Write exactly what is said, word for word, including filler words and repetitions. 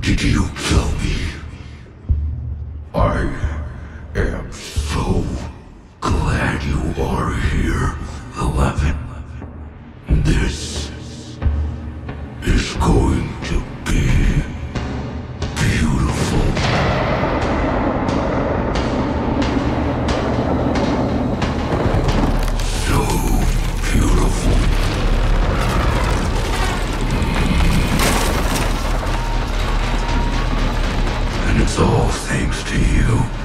Did you kill me? I am so glad you are here, Eleven. This is going to be beautiful. So beautiful. And it's all thanks to you.